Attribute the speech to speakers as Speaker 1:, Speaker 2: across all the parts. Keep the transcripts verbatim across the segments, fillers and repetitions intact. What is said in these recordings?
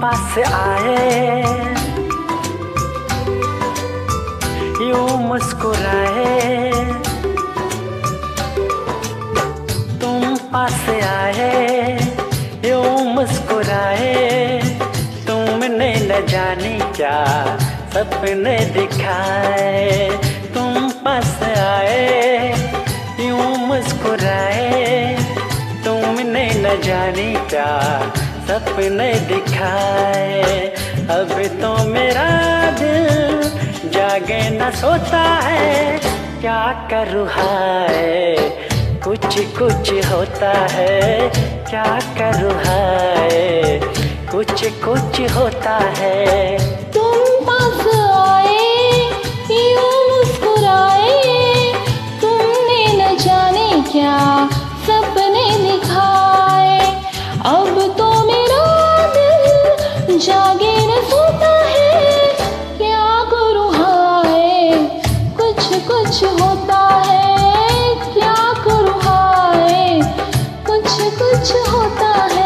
Speaker 1: पास आए, यूं मुस्कुराए, तुम पास आए, यूं मुस्कुराए, तुमने न जाने क्या सपने दिखाए। तुम पास आए, यूं मुस्कुराए, तुमने न जाने क्या सपने दिखाए। अब तो मेरा दिल जागे न सोता है, क्या करूँ हाय कुछ कुछ होता है, क्या करूँ हाय कुछ कुछ होता है।
Speaker 2: तुम पास आए, यूं मुस्कुराए, तुमने न जाने क्या सपने दिखाए। अब तो मेरा दिल जागे न सोता है, क्या करूँ हाय कुछ कुछ होता है, क्या करूँ हाय कुछ कुछ होता है।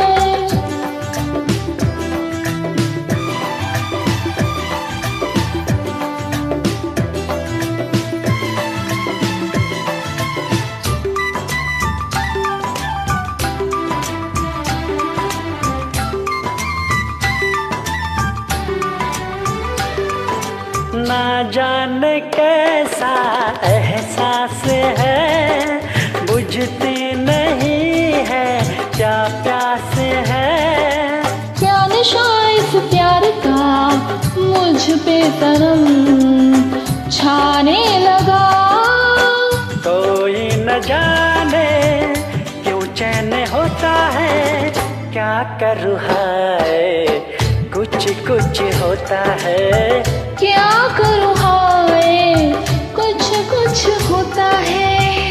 Speaker 1: ना जाने कैसा एहसास है, बुझती नहीं है क्या प्यास है।
Speaker 2: क्या नशा इस प्यार का मुझ पे सनम छाने लगा।
Speaker 1: कोई न जाने क्यों चैन होता है, क्या करूँ हाय कुछ कुछ होता है।
Speaker 2: क्या करूँ हाय कुछ कुछ होता है।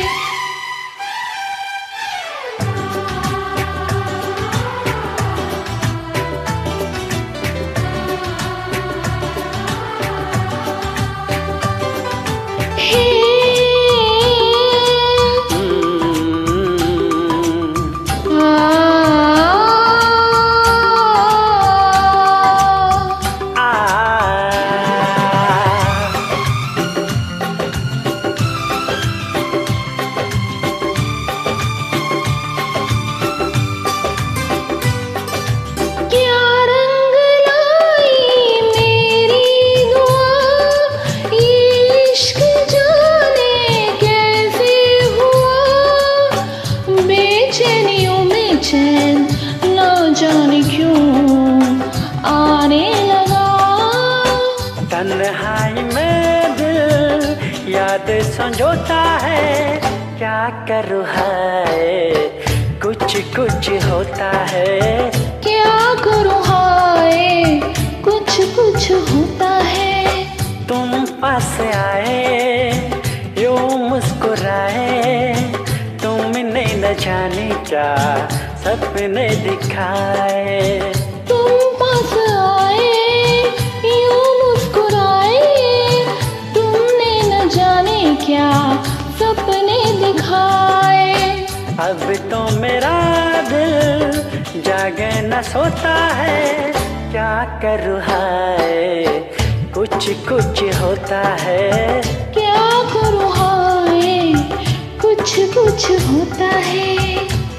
Speaker 2: न जाने क्यों आने लगा।
Speaker 1: तन्हाई में दिल याद संजोता है, क्या करूँ हाय कुछ कुछ होता है।
Speaker 2: क्या करूँ हाय कुछ कुछ होता है।
Speaker 1: तुम पास आए, यूं मुस्कुराए, तुमने न जाने क्या सपने दिखाए।
Speaker 2: तुम पास आए, यूं मुस्कुराए, तुमने न जाने क्या सपने दिखाए।
Speaker 1: अब तो मेरा दिल जागे न सोता है, क्या करूँ हाय कुछ कुछ होता है।
Speaker 2: क्या करूँ हाय कुछ कुछ होता है।